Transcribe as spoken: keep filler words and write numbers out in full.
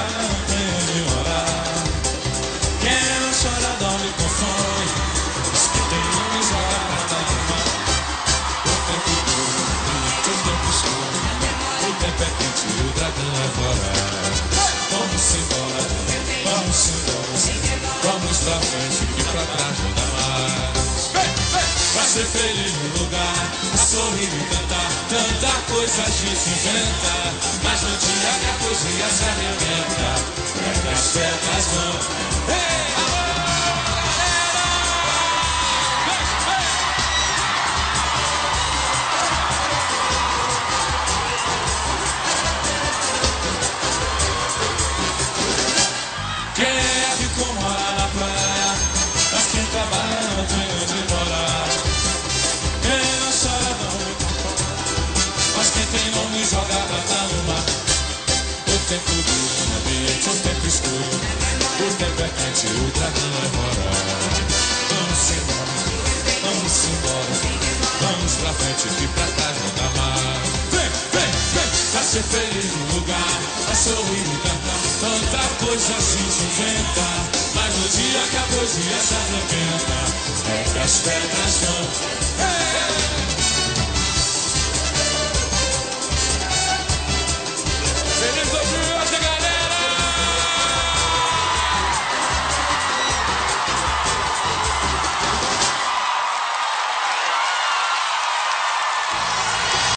não tem onde morar. Quem não chora dorme com fome, os que tem nome joga prata no mar. O tempo duro, o tempo escuro, o tempo é quente, o dragão é fora. Vamos embora, vamos embora, vamos pra frente e pra trás não dá mais. Pra ser feliz no lugar, a sorrir e cantar, tanta coisa a gente inventa. Mas no dia que a poesia se arrebenta, é que as pedras vão. Ei, alô, galera! Quem é rico mora na praia, mas quem trabalha não tem onde morar. Quem não chora não me compara, mas quem tem nome joga prata no mar. O tempo duro no ambiente, o tempo escuro, o tempo é quente, o dragão é fora. Vamos embora, vamos embora, vamos pra frente que pra trás não dá mais. Vem, vem, vem, pra ser feliz no lugar, a sorrir e cantar, tanta coisa a gente inventa. Mas no dia que a poesia se arrebenta, é que as pedras vão. Hey!